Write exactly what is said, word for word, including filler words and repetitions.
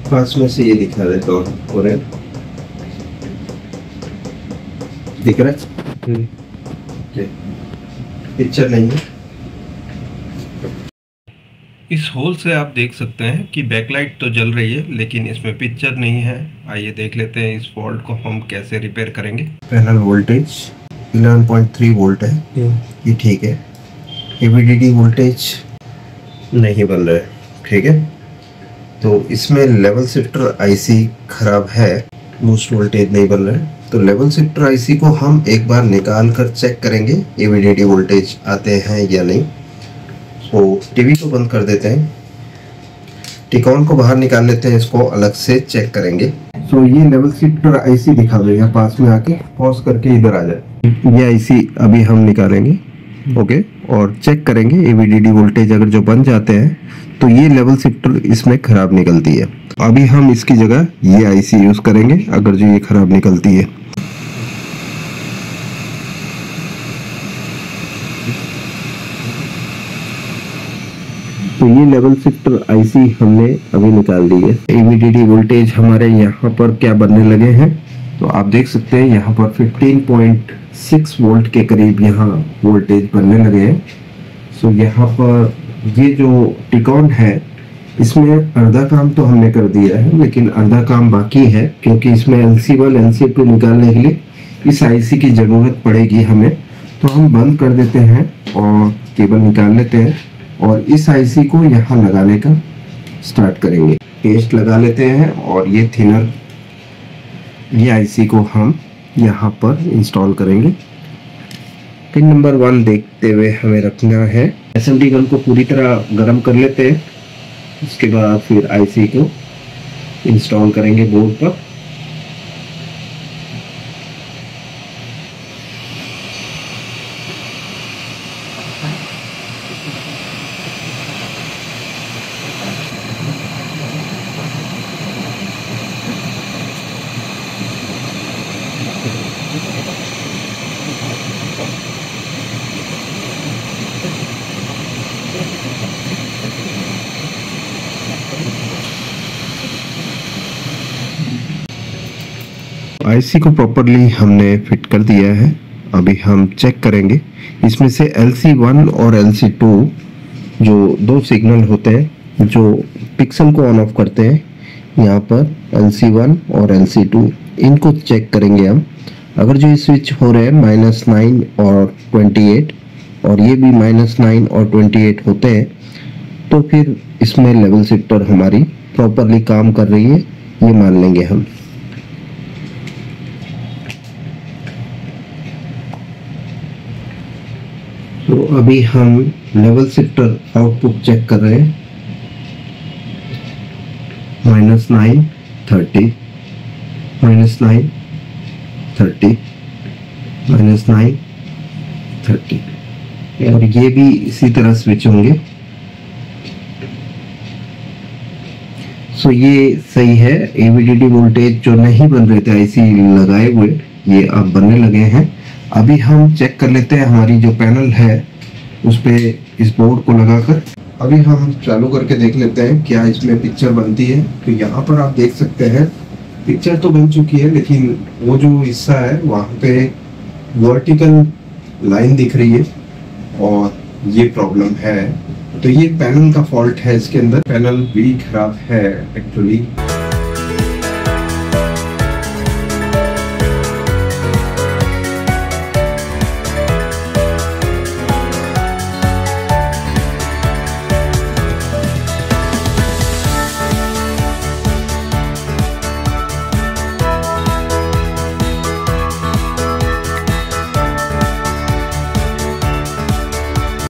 पास में से ये दिखा देता हूँ, और दिख रहा है, पिक्चर नहीं है। इस होल से आप देख सकते हैं कि बैकलाइट तो जल रही है लेकिन इसमें पिक्चर नहीं है। आइए देख लेते हैं इस फॉल्ट को हम कैसे रिपेयर करेंगे। Panel voltage eleven point three volt है, ये ठीक है। A V D D voltage नहीं बन रहा है, ठीक है। तो इसमें लेवल शिफ्टर आईसी खराब है, बूस्ट वोल्टेज नहीं बन रहा है। तो लेवल शिफ्टर आईसी को हम एक बार निकाल कर चेक करेंगे A V D D voltage आते हैं या नहीं। तो टीवी को बंद कर देते हैं, टिकॉन को बाहर निकाल लेते हैं, इसको अलग से चेक करेंगे। तो ये लेवल शिफ्टर आईसी दिखा दो, यहाँ पास में आके पॉज करके इधर आ जाए। ये आईसी अभी हम निकालेंगे, ओके, और चेक करेंगे A V D D voltage अगर जो बन जाते हैं तो ये लेवल शिफ्टर इसमें खराब निकलती है। अभी हम इसकी जगह ये आईसी यूज करेंगे अगर जो ये खराब निकलती है। तो ये लेवल शिफ्टर आईसी हमने अभी निकाल दी है। A V D D voltage हमारे यहाँ पर क्या बनने लगे हैं, तो आप देख सकते हैं यहाँ पर फिफ्टीन पॉइंट सिक्स वोल्ट के करीब यहाँ वोल्टेज बनने लगे हैं। सो यहाँ पर ये जो टिकॉन है इसमें आधा काम तो हमने कर दिया है, लेकिन आधा काम बाकी है, क्योंकि इसमें L C one L C two निकालने के लिए इस आईसी की ज़रूरत पड़ेगी हमें। तो हम बंद कर देते हैं और केबल निकाल लेते हैं और इस आईसी को यहाँ लगाने का स्टार्ट करेंगे। पेस्ट लगा लेते हैं और ये थिनर, ये आईसी को हम यहाँ पर इंस्टॉल करेंगे। पिन नंबर वन देखते हुए हमें रखना है। एसएमडी गन को पूरी तरह गर्म कर लेते हैं, उसके बाद फिर आईसी को इंस्टॉल करेंगे बोर्ड पर। आईसी को प्रॉपरली हमने फिट कर दिया है। अभी हम चेक करेंगे इसमें से एल सी वन और एल सी टू जो दो सिग्नल होते हैं जो पिक्सल को ऑन ऑफ करते हैं, यहाँ पर एल सी वन और एल सी टू, इनको चेक करेंगे हम। अगर जो ये स्विच हो रहे हैं माइनस नाइन और ट्वेंटी एट और ये भी माइनस नाइन और ट्वेंटी एट होते हैं, तो फिर इसमें लेवल शिफ्टर हमारी प्रॉपरली काम कर रही है, ये मान लेंगे हम। तो अभी हम लेवल शिफ्टर आउटपुट चेक कर रहे हैं, minus nine thirty, minus nine thirty, minus nine thirty, और ये भी इसी तरह स्विच होंगे। सो ये सही है। A V D D voltage जो नहीं बन रहे थे आईसी लगाए हुए, ये अब बनने लगे हैं। अभी हम चेक कर लेते हैं हमारी जो पैनल है उस पे इस बोर्ड को लगाकर। अभी हम चालू करके देख लेते हैं क्या इसमें पिक्चर बनती है। तो यहाँ पर आप देख सकते हैं पिक्चर तो बन चुकी है, लेकिन वो जो हिस्सा है वहाँ पे वर्टिकल लाइन दिख रही है और ये प्रॉब्लम है। तो ये पैनल का फॉल्ट है, इसके अंदर पैनल भी खराब है एक्चुअली।